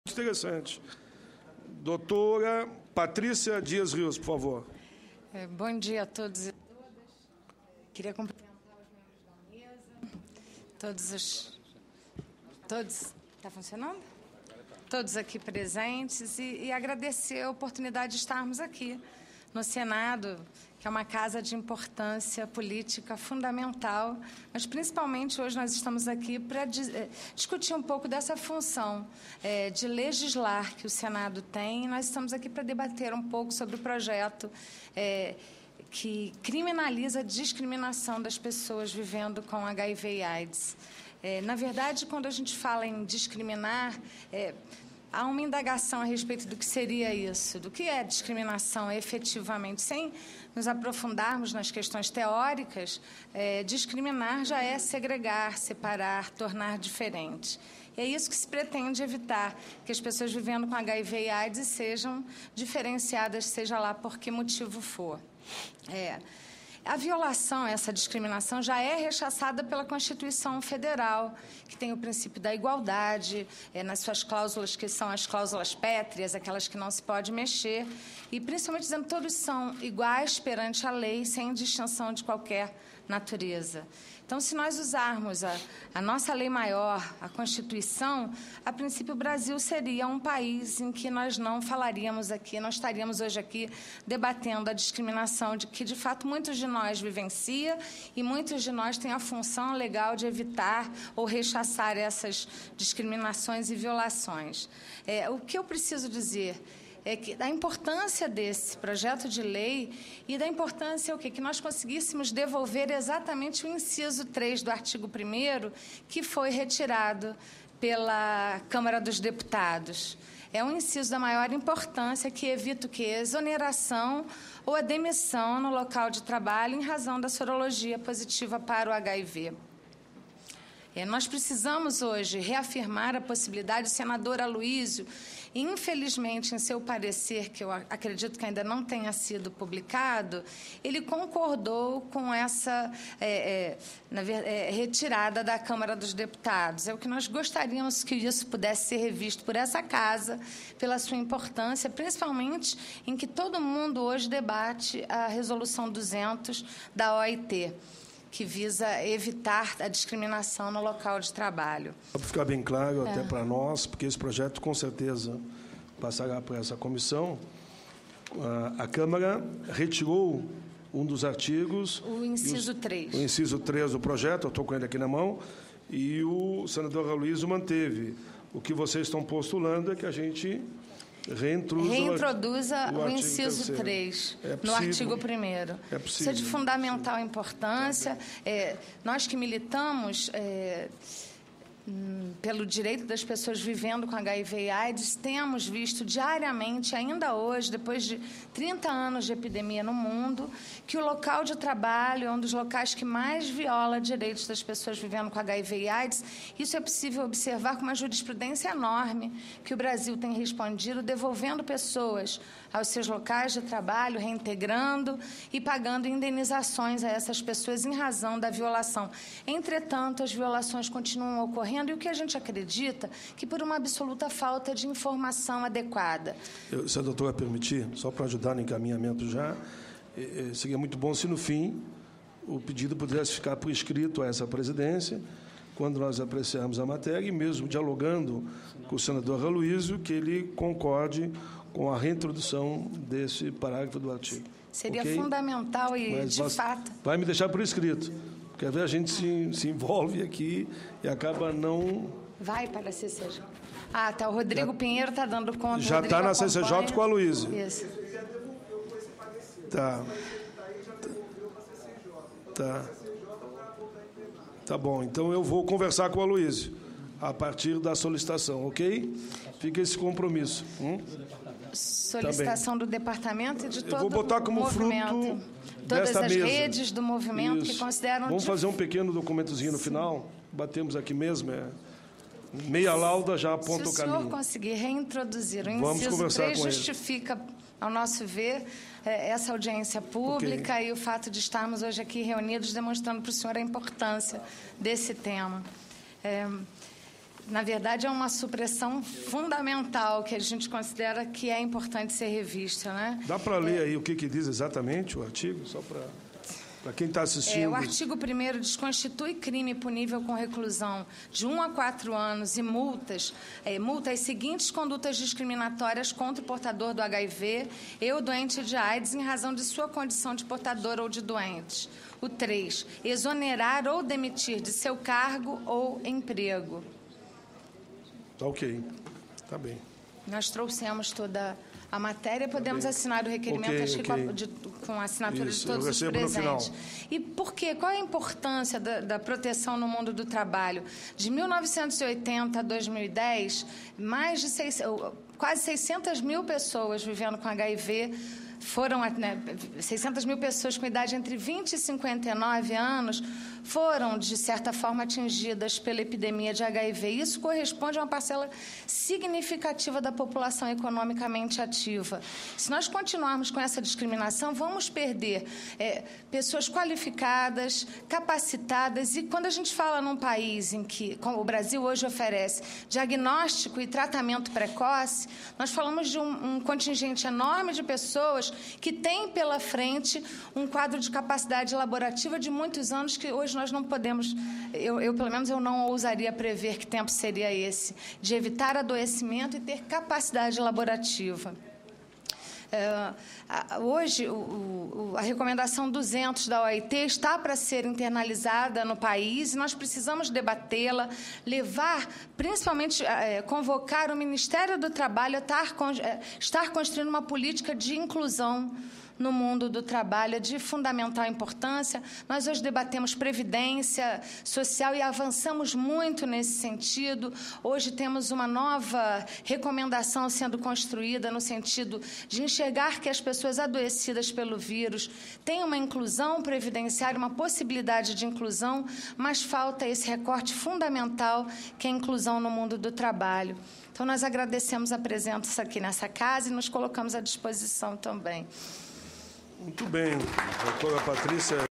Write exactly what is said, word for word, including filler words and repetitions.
Interessante. Doutora Patrícia Dias Rios, por favor. É, bom dia a todos e todas. Queria cumprimentar os membros da mesa, todos os... Todos... Está funcionando? Todos aqui presentes e, e agradecer a oportunidade de estarmos aqui no Senado, que é uma casa de importância política fundamental, mas principalmente hoje nós estamos aqui para discutir um pouco dessa função é, de legislar que o Senado tem, e nós estamos aqui para debater um pouco sobre o projeto é, que criminaliza a discriminação das pessoas vivendo com H I V e AIDS. É, na verdade, quando a gente fala em discriminar, é, há uma indagação a respeito do que seria isso, do que é discriminação efetivamente. Sem nos aprofundarmos nas questões teóricas, é, discriminar já é segregar, separar, tornar diferente. E é isso que se pretende evitar, que as pessoas vivendo com H I V e AIDS sejam diferenciadas, seja lá por que motivo for. É... A violação, essa discriminação, já é rechaçada pela Constituição Federal, que tem o princípio da igualdade, é, nas suas cláusulas, que são as cláusulas pétreas, aquelas que não se pode mexer, e principalmente dizendo que todos são iguais perante a lei, sem distinção de qualquer natureza. Então, se nós usarmos a, a nossa lei maior, a Constituição, a princípio o Brasil seria um país em que nós não falaríamos aqui, nós estaríamos hoje aqui debatendo a discriminação de que, de fato, muitos de nós vivencia e muitos de nós têm a função legal de evitar ou rechaçar essas discriminações e violações. É, o que eu preciso dizer é que da importância desse projeto de lei e da importância o quê? Que nós conseguíssemos devolver exatamente o inciso três do artigo primeiro, que foi retirado pela Câmara dos Deputados. É um inciso da maior importância que evita o quê? A exoneração ou a demissão no local de trabalho em razão da sorologia positiva para o H I V. É, nós precisamos hoje reafirmar a possibilidade. O senador Aloysio, infelizmente, em seu parecer, que eu acredito que ainda não tenha sido publicado, ele concordou com essa é, é, na, é, retirada da Câmara dos Deputados. É o que nós gostaríamos que isso pudesse ser revisto por essa casa, pela sua importância, principalmente em que todo mundo hoje debate a Resolução duzentos da O I T, que visa evitar a discriminação no local de trabalho. Para ficar bem claro, é. até para nós, porque esse projeto, com certeza, passará por essa comissão, a, a Câmara retirou um dos artigos... O inciso três. O inciso três do projeto, eu estou com ele aqui na mão, e o senador Aloysio manteve. O que vocês estão postulando é que a gente... Reintroduza, Reintroduza o, o inciso três é no artigo primeiro. É possível. Isso é de fundamental importância. É, nós que militamos é, pelo direito das pessoas vivendo com H I V e AIDS, temos visto diariamente, ainda hoje, depois de trinta anos de epidemia no mundo, que o local de trabalho é um dos locais que mais viola direitos das pessoas vivendo com H I V e AIDS. Isso é possível observar com uma jurisprudência enorme que o Brasil tem respondido, devolvendo pessoas aos seus locais de trabalho, reintegrando e pagando indenizações a essas pessoas em razão da violação. Entretanto, as violações continuam ocorrendo e o que a gente acredita que por uma absoluta falta de informação adequada. Eu, se a doutora permitir, só para ajudar no encaminhamento já, eh, seria muito bom se no fim o pedido pudesse ficar por escrito a essa presidência, quando nós apreciarmos a matéria, e mesmo dialogando com o senador Aloysio, que ele concorde com a reintrodução desse parágrafo do artigo. Seria okay? fundamental e, Mas de fato... Vai me deixar por escrito, porque às vezes a gente se, se envolve aqui e acaba não... Vai para a C C J. Ah, tá. O Rodrigo já, Pinheiro está dando conta. Já está na C C J acompanha. com a Aloysio. Isso. Tá. Tá. Tá bom. Então eu vou conversar com o Aloysio a partir da solicitação, ok? Fica esse compromisso. Hum? Solicitação tá do departamento e de todo o movimento. Eu vou botar como fruto todas desta as mesa. redes do movimento Isso. que consideram... Vamos de... fazer um pequeno documentozinho no Sim. final. Batemos aqui mesmo, é... Meia lauda já aponta o caminho. Se o senhor conseguir reintroduzir o Vamos inciso três, com justifica, ele. ao nosso ver, essa audiência pública okay. e o fato de estarmos hoje aqui reunidos demonstrando para o senhor a importância desse tema. É, na verdade, é uma supressão fundamental que a gente considera que é importante ser revista, né? Dá para ler aí o que, que diz exatamente o artigo, só para... Para quem está assistindo... É, o artigo primeiro desconstitui crime punível com reclusão de um a quatro anos e multas, é, multa as seguintes condutas discriminatórias contra o portador do H I V e o doente de AIDS em razão de sua condição de portador ou de doente. O três, exonerar ou demitir de seu cargo ou emprego. Tá ok. Tá bem. Nós trouxemos toda a matéria, podemos tá assinar o requerimento, okay, acho okay. que com a, de, com a assinatura Isso, de todos os presentes. E por quê? Qual é a importância da, da proteção no mundo do trabalho? De mil novecentos e oitenta a dois mil e dez, mais de seis, quase seiscentas mil pessoas vivendo com H I V foram, né, seiscentas mil pessoas com idade entre vinte e cinquenta e nove anos foram, de certa forma, atingidas pela epidemia de H I V. Isso corresponde a uma parcela significativa da população economicamente ativa. Se nós continuarmos com essa discriminação, vamos perder é, pessoas qualificadas, capacitadas, e quando a gente fala num país em que, como o Brasil hoje oferece, diagnóstico e tratamento precoce, nós falamos de um, um contingente enorme de pessoas que têm pela frente um quadro de capacidade laborativa de muitos anos que hoje nós não podemos, eu, eu pelo menos eu não ousaria prever que tempo seria esse, de evitar adoecimento e ter capacidade laborativa. É, hoje, o, o, a recomendação duzentos da O I T está para ser internalizada no país e nós precisamos debatê-la, levar, principalmente, é, convocar o Ministério do Trabalho a estar, é, estar construindo uma política de inclusão no mundo do trabalho, é de fundamental importância. Nós hoje debatemos previdência social e avançamos muito nesse sentido. Hoje temos uma nova recomendação sendo construída no sentido de enxergar que as pessoas adoecidas pelo vírus têm uma inclusão previdenciária, uma possibilidade de inclusão, mas falta esse recorte fundamental que é a inclusão no mundo do trabalho. Então, nós agradecemos a presença aqui nessa casa e nos colocamos à disposição também. Muito bem, doutora Patrícia.